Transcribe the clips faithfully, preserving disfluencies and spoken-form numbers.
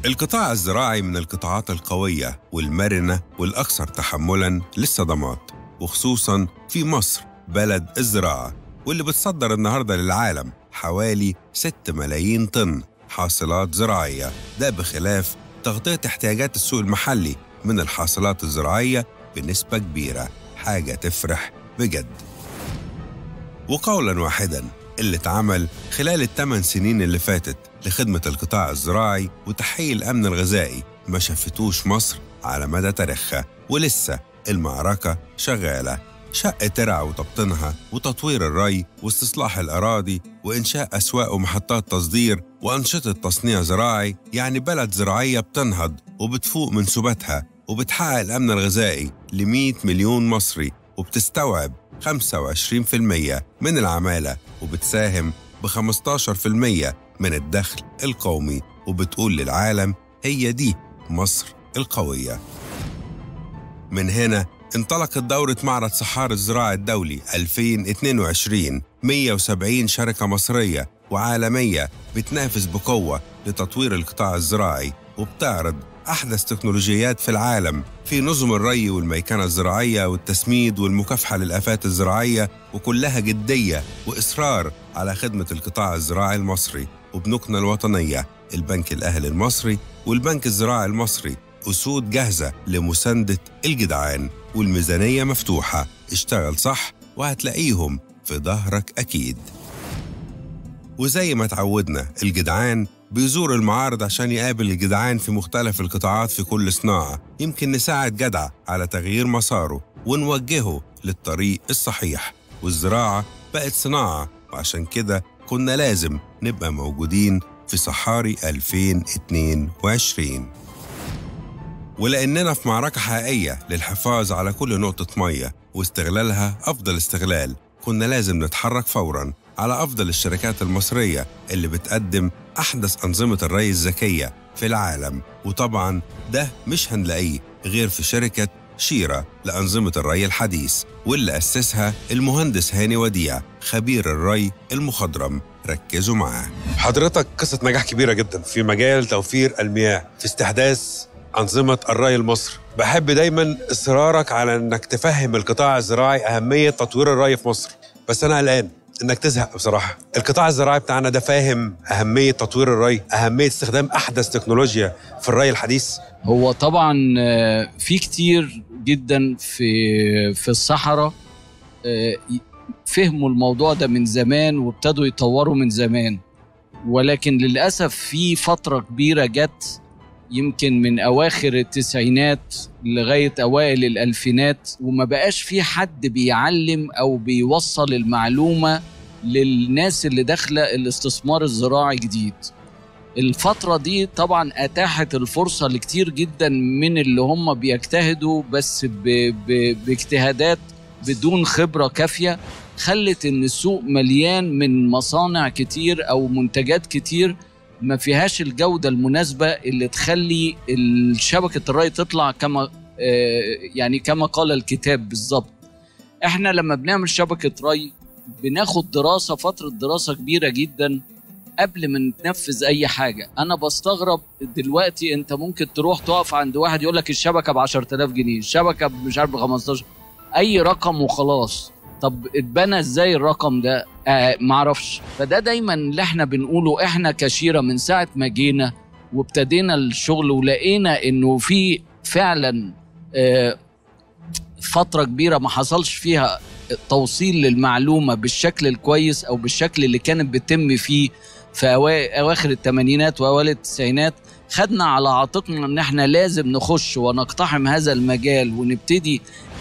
القطاع الزراعي من القطاعات القوية والمرنة والأكثر تحملاً للصدمات، وخصوصاً في مصر بلد الزراعة، واللي بتصدر النهاردة للعالم حوالي ستة ملايين طن حاصلات زراعية، ده بخلاف تغطية احتياجات السوق المحلي من الحاصلات الزراعية بنسبة كبيرة، حاجة تفرح بجد. وقولاً واحداً، اللي اتعمل خلال الثمان سنين اللي فاتت لخدمة القطاع الزراعي وتحقيق الأمن الغذائي ما شافتوش مصر على مدى تاريخها، ولسه المعركة شغالة. شق ترع وتبطينها وتطوير الري واستصلاح الأراضي وإنشاء أسواق ومحطات تصدير وأنشطة تصنيع زراعي، يعني بلد زراعية بتنهض وبتفوق من سباتها وبتحقق الأمن الغذائي لمئة مليون مصري، وبتستوعب خمسة وعشرين بالمئة من العمالة، وبتساهم ب خمسة عشر بالمئة من الدخل القومي، وبتقول للعالم هي دي مصر القوية. من هنا انطلقت دورة معرض صحار الزراعة الدولي ألفين واثنين وعشرين، مئة وسبعين شركة مصرية وعالمية بتنافس بقوة لتطوير القطاع الزراعي، وبتعرض أحدث تكنولوجيات في العالم في نظم الري والميكنة الزراعية والتسميد والمكافحة للآفات الزراعية، وكلها جدية وإصرار على خدمة القطاع الزراعي المصري. وبنوكنا الوطنية البنك الأهلي المصري والبنك الزراعي المصري أسود جاهزة لمساندة الجدعان، والميزانية مفتوحة. اشتغل صح وهتلاقيهم في ظهرك أكيد. وزي ما تعودنا، الجدعان بيزور المعارض عشان يقابل الجدعان في مختلف القطاعات في كل صناعة، يمكن نساعد جدع على تغيير مساره ونوجهه للطريق الصحيح. والزراعة بقت صناعة، وعشان كده كنا لازم نبقى موجودين في صحاري ألفين واثنين وعشرين. ولأننا في معركة حقيقية للحفاظ على كل نقطة مية واستغلالها أفضل استغلال، كنا لازم نتحرك فوراً على أفضل الشركات المصرية اللي بتقدم أحدث أنظمة الري الذكية في العالم. وطبعاً ده مش هنلاقيه غير في شركة شيرا لأنظمة الري الحديث، واللي أسسها المهندس هاني وديع خبير الري المخضرم. ركزوا معاه. حضرتك قصة نجاح كبيرة جدا في مجال توفير المياه في استحداث أنظمة الري المصري. بحب دايما إصرارك على أنك تفهم القطاع الزراعي أهمية تطوير الري في مصر، بس أنا قلقان إنك تزهق بصراحة. القطاع الزراعي بتاعنا ده فاهم أهمية تطوير الري، أهمية استخدام أحدث تكنولوجيا في الري الحديث؟ هو طبعا في كتير جدا في في الصحراء فهموا الموضوع ده من زمان وابتدوا يطوروا من زمان، ولكن للأسف في فترة كبيرة جت يمكن من أواخر التسعينات لغاية أوائل الألفينات، وما بقاش في حد بيعلم أو بيوصل المعلومة للناس اللي داخلة الاستثمار الزراعي جديد. الفترة دي طبعا أتاحت الفرصة لكتير جدا من اللي هم بيجتهدوا بس ب... ب... باجتهادات بدون خبرة كافية، خلت إن السوق مليان من مصانع كتير أو منتجات كتير ما فيهاش الجودة المناسبة اللي تخلي شبكة الري تطلع كما يعني كما قال الكتاب بالظبط. احنا لما بنعمل شبكة ري بناخد دراسة، فترة دراسة كبيرة جدا قبل ما نتنفذ اي حاجة. انا بستغرب دلوقتي انت ممكن تروح تقف عند واحد يقولك الشبكة بعشرة آلاف جنيه، الشبكة مش عارف بخمستاشر، اي رقم وخلاص. طب اتبنى ازاي الرقم ده؟ آه معرفش. فده دايما اللي احنا بنقوله احنا كشيرة من ساعة ما جينا وابتدينا الشغل ولقينا انه في فعلا آه فترة كبيرة ما حصلش فيها توصيل للمعلومة بالشكل الكويس او بالشكل اللي كانت بتتم فيه في اواخر الثمانينات واوائل التسعينات. خدنا على عاتقنا ان احنا لازم نخش ونقتحم هذا المجال ونبتدي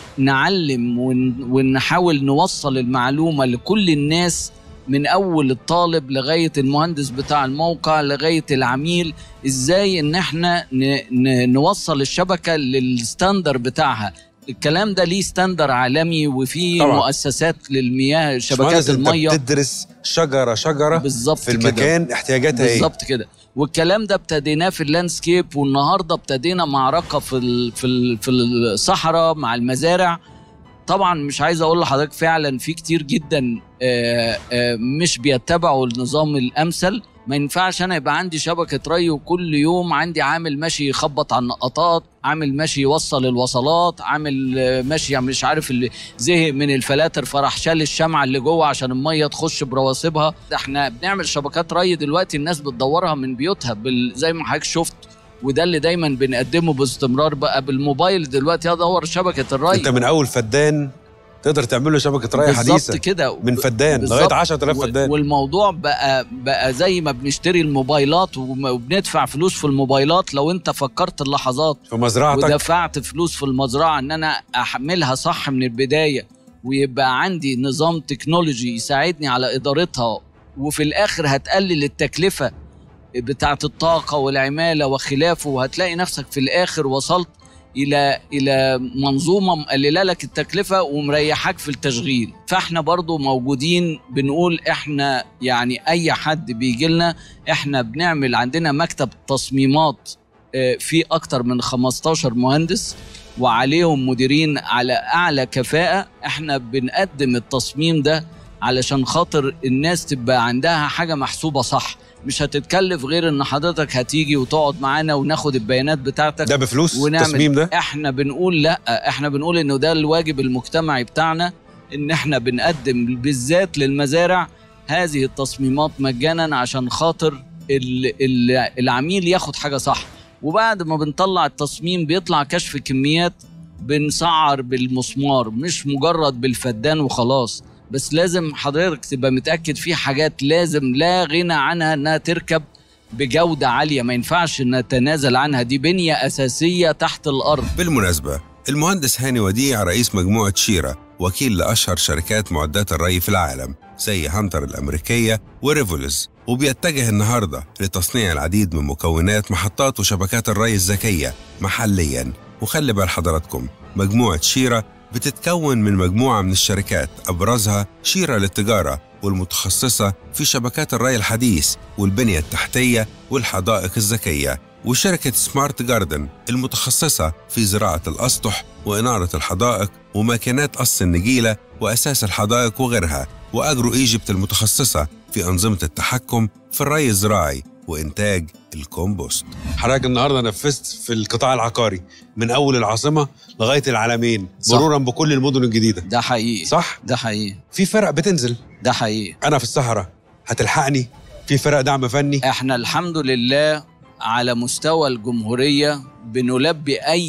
نعلم ونحاول نوصل المعلومة لكل الناس، من أول الطالب لغاية المهندس بتاع الموقع لغاية العميل، إزاي إن إحنا نوصل الشبكة للستاندر بتاعها. الكلام ده ليه ستاندر عالمي، وفي طبعا مؤسسات للمياه شبكات المية بتدرس شجرة شجرة بالظبط في المكان احتياجاتها ايه بالظبط كده. والكلام ده ابتديناه في اللاندسكيب، والنهارده ابتدينا معركة في ال في ال في الصحراء مع المزارع. طبعا مش عايز اقول لحضرتك فعلا في كتير جدا آآ آآ مش بيتبعوا النظام الامثل، ما ينفعش انا يبقى عندي شبكه ري وكل يوم عندي عامل ماشي يخبط على النقطات، عامل ماشي يوصل الوصلات، عامل ماشي يعني مش عارف اللي زهق من الفلاتر فراح شال الشمعه اللي جوه عشان الميه تخش برواسبها. ده احنا بنعمل شبكات ري دلوقتي الناس بتدورها من بيوتها بال... زي ما حضرتك شفت، وده اللي دايما بنقدمه باستمرار بقى بالموبايل دلوقتي ادور شبكه الري. انت من اول فدان تقدر تعمل له شبكه ري حديثه بالظبط كده، من فدان لغايه عشرة آلاف فدان. والموضوع بقى بقى زي ما بنشتري الموبايلات وبندفع فلوس في الموبايلات. لو انت فكرت اللحظات في مزرعتك ودفعت فلوس في المزرعه ان انا احملها صح من البدايه، ويبقى عندي نظام تكنولوجي يساعدني على ادارتها، وفي الاخر هتقلل التكلفه بتاعه الطاقه والعماله وخلافه، وهتلاقي نفسك في الاخر وصلت الى الى منظومه مقلله لك التكلفه ومريحاك في التشغيل. فاحنا برضو موجودين بنقول احنا يعني اي حد بيجي لنا احنا بنعمل عندنا مكتب تصميمات في اكتر من خمستاشر مهندس وعليهم مديرين على اعلى كفاءه. احنا بنقدم التصميم ده علشان خاطر الناس تبقى عندها حاجه محسوبه صح، مش هتتكلف غير ان حضرتك هتيجي وتقعد معانا وناخد البيانات بتاعتك. ده بفلوس ونعمل التصميم ده؟ احنا بنقول لا، احنا بنقول انه ده الواجب المجتمعي بتاعنا، ان احنا بنقدم بالذات للمزارع هذه التصميمات مجانا عشان خاطر العميل ياخد حاجة صح. وبعد ما بنطلع التصميم بيطلع كشف كميات، بنسعر بالمسمار مش مجرد بالفدان وخلاص. بس لازم حضرتك تبقى متأكد في حاجات لازم لا غنى عنها انها تركب بجودة عالية، ما ينفعش نتنازل عنها، دي بنية أساسية تحت الأرض. بالمناسبة المهندس هاني وديع رئيس مجموعة شيرا، وكيل لأشهر شركات معدات الري في العالم زي هانتر الأمريكية وريفولز، وبيتجه النهاردة لتصنيع العديد من مكونات محطات وشبكات الري الذكية محلياً. وخلي بال حضراتكم مجموعة شيرا بتتكون من مجموعة من الشركات، أبرزها شيرا للتجارة والمتخصصة في شبكات الري الحديث والبنية التحتية والحدائق الذكية، وشركة سمارت جاردن المتخصصة في زراعة الأسطح وإنارة الحدائق وماكينات قص النجيلة وأساس الحدائق وغيرها، وأجرو إيجيبت المتخصصة في أنظمة التحكم في الري الزراعي وإنتاج الكومبوست. حضرتك النهارده نفذت في القطاع العقاري من أول العاصمة لغاية العالمين، مرورا بكل المدن الجديدة. ده حقيقي. صح؟ ده حقيقي. في فرق بتنزل. ده حقيقي. أنا في الصحراء هتلحقني؟ في فرق دعم فني؟ احنا الحمد لله على مستوى الجمهورية بنلبي أي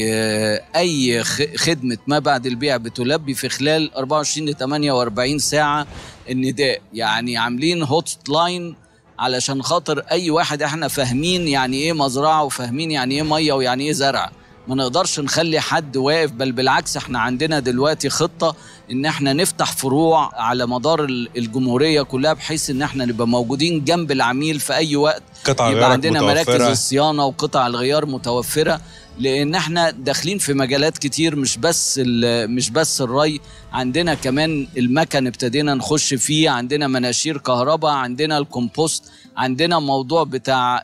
أي خدمة ما بعد البيع بتلبي في خلال أربعة وعشرين لثمانية وأربعين ساعة النداء. يعني عاملين هوت لاين علشان خاطر أي واحد، احنا فاهمين يعني إيه مزرعة وفاهمين يعني إيه مية ويعني إيه زرع، ما نقدرش نخلي حد واقف، بل بالعكس احنا عندنا دلوقتي خطة ان احنا نفتح فروع على مدار الجمهورية كلها، بحيث ان احنا نبقى موجودين جنب العميل في اي وقت، قطع يبقى عندنا متوفرة. مراكز الصيانة وقطع الغيار متوفرة، لان احنا داخلين في مجالات كتير، مش بس مش بس الري، عندنا كمان المكن ابتدينا نخش فيه، عندنا مناشير كهرباء، عندنا الكومبوست، عندنا موضوع بتاع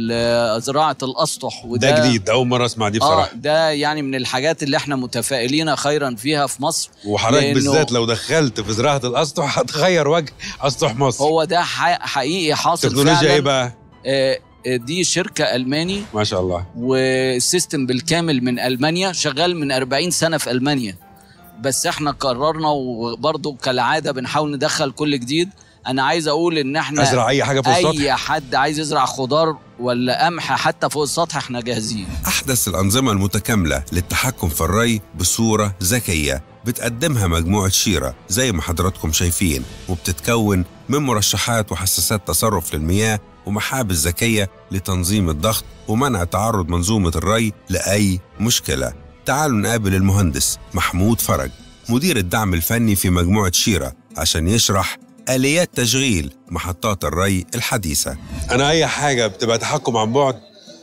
زراعة الأسطح، وده ده جديد، أول مرة أسمع دي بصراحة. آه ده يعني من الحاجات اللي احنا متفائلين خيرا فيها في مصر. وحضرتك بالذات لو دخلت في زراعة الأسطح هتغير وجه أسطح مصر. هو ده حقيقي حاصل. تكنولوجيا ايه بقى؟ آه دي شركة ألماني ما شاء الله، والسيستم بالكامل من ألمانيا، شغال من أربعين سنة في ألمانيا. بس احنا قررنا وبرضو كالعادة بنحاول ندخل كل جديد. انا عايز اقول ان احنا ازرع اي حاجة فوق السطح، اي حد عايز يزرع خضار ولا قمح حتى فوق السطح احنا جاهزين. احدث الانظمة المتكاملة للتحكم في الري بصورة ذكية بتقدمها مجموعة شيرا زي ما حضراتكم شايفين، وبتتكون من مرشحات وحساسات تصرف للمياه ومحابس ذكية لتنظيم الضغط ومنع تعرض منظومة الري لأي مشكلة. تعالوا نقابل المهندس محمود فرج مدير الدعم الفني في مجموعة شيرا عشان يشرح آليات تشغيل محطات الري الحديثة. أنا أي حاجة بتبقى تحكم عن بعد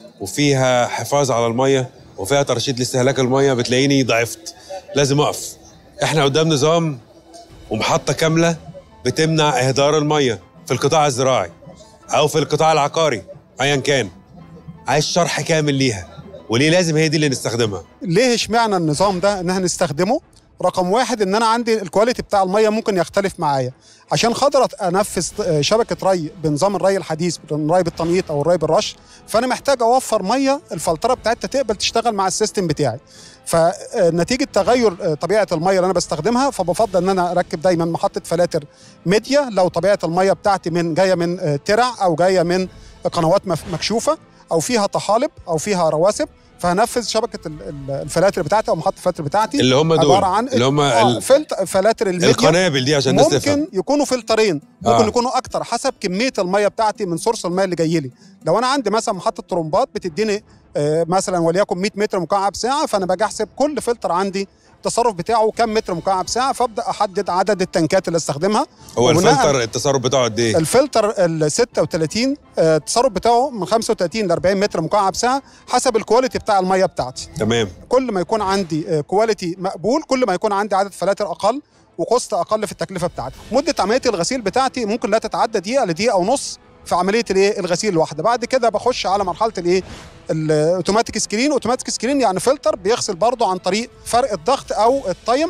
وفيها حفاظ على المية وفيها ترشيد لاستهلاك المية بتلاقيني ضعفت، لازم أقف. إحنا قدام نظام ومحطة كاملة بتمنع إهدار المية في القطاع الزراعي أو في القطاع العقاري أيا كان. عايز شرح كامل ليها وليه لازم هي دي اللي نستخدمها. ليه اشمعنى النظام ده ان احنا نستخدمه؟ رقم واحد ان انا عندي الكواليتي بتاع الميه ممكن يختلف معايا. عشان خاطر انفذ شبكه ري بنظام الري الحديث، الري بالتنقيط او الري بالرش، فانا محتاج اوفر ميه الفلتره بتاعتها تقبل تشتغل مع السيستم بتاعي. فنتيجه تغير طبيعه الميه اللي انا بستخدمها، فبفضل ان انا اركب دايما محطه فلاتر ميديا لو طبيعه الميه بتاعتي من جايه من ترع او جايه من قنوات مكشوفه او فيها طحالب او فيها رواسب، فهنفذ شبكه الفلاتر بتاعتي او محطه الفلاتر بتاعتي اللي هم دول عباره عن اللي هم آه فلت فلاتر الميديا. القنابل دي عشان الناس تفهم. ممكن يكونوا فلترين، ممكن آه. يكونوا اكتر حسب كميه الميه بتاعتي من سورس الميه اللي جاي لي. لو انا عندي مثلا محطه طرمبات بتديني آه مثلا وليكن مية متر مكعب ساعه، فانا باجي احسب كل فلتر عندي التصرف بتاعه كم متر مكعب ساعه، فابدا احدد عدد التنكات اللي استخدمها. هو الفلتر التصرف بتاعه قد ايه؟ الفلتر ال ستة وثلاثين آه التصرف بتاعه من خمسة وثلاثين ل أربعين متر مكعب ساعه حسب الكواليتي بتاع الميه بتاعتي. تمام. كل ما يكون عندي آه كواليتي مقبول، كل ما يكون عندي عدد فلاتر اقل وقسط اقل في التكلفه بتاعتي. مده عمليه الغسيل بتاعتي ممكن لا تتعدى دقيقه لدقيقه ونص في عمليه الايه الغسيل الواحده. بعد كده بخش على مرحله الايه الاوتوماتيك سكرين. اوتوماتيك سكرين يعني فلتر بيغسل برضه عن طريق فرق الضغط او التايم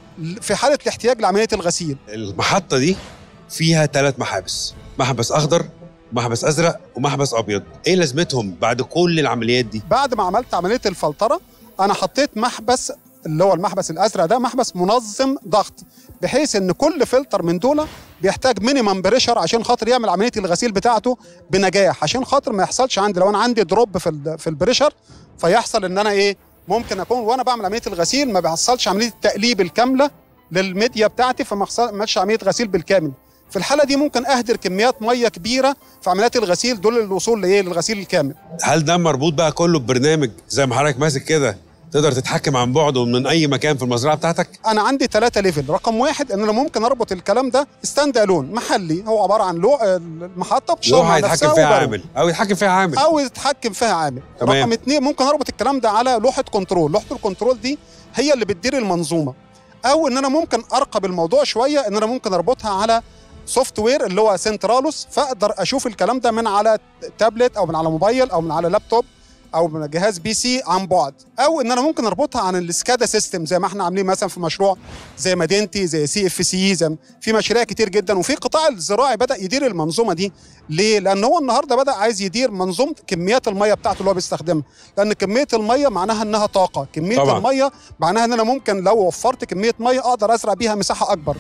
في حاله الاحتياج لعمليه الغسيل. المحطه دي فيها ثلاث محابس، محبس اخضر، محبس ازرق، ومحبس ابيض. ايه لازمتهم بعد كل العمليات دي؟ بعد ما عملت عمليه الفلتره انا حطيت محبس اللي هو المحبس الازرق ده، محبس منظم ضغط، بحيث ان كل فلتر من دول بيحتاج مينيمم بريشر عشان خاطر يعمل عمليه الغسيل بتاعته بنجاح، عشان خاطر ما يحصلش عندي لو انا عندي دروب في في البريشر فيحصل ان انا ايه ممكن اكون وانا بعمل عمليه الغسيل ما بيحصلش عمليه التقليب الكامله للميديا بتاعتي، فما يحصلش عمليه غسيل بالكامل. في الحاله دي ممكن اهدر كميات ميه كبيره في عمليات الغسيل دول للوصول لايه للغسيل الكامل. هل ده مربوط بقى كله ببرنامج زي ما حضرتك ماسك كده تقدر تتحكم عن بعد ومن اي مكان في المزرعه بتاعتك؟ انا عندي ثلاثة ليفل. رقم واحد ان انا ممكن اربط الكلام ده ستاند الون محلي، هو عباره عن لوح المحطه بتشتغل مع نفسها يتحكم فيها عامل او يتحكم فيها عامل او يتحكم فيها عامل. تمام. رقم اثنين ممكن اربط الكلام ده على لوحه كنترول. لوحه الكنترول دي هي اللي بتدير المنظومه. او ان انا ممكن ارقب الموضوع شويه، ان انا ممكن اربطها على سوفت وير اللي هو سنترالوس، فاقدر اشوف الكلام ده من على تابلت او من على موبايل او من على لابتوب او من جهاز بي سي عن بعد. او ان انا ممكن اربطها عن السكادا سيستم زي ما احنا عاملين مثلا في مشروع زي مدينتي، زي سي اف سي، زي في مشاريع كتير جدا. وفي قطاع الزراعي بدا يدير المنظومه دي. ليه؟ لان هو النهارده بدا عايز يدير منظومه كميات الميه بتاعته اللي هو بيستخدمها، لان كميه الميه معناها انها طاقه، كميه طبعا. الميه معناها ان انا ممكن لو وفرت كميه ميه اقدر ازرع بيها مساحه اكبر.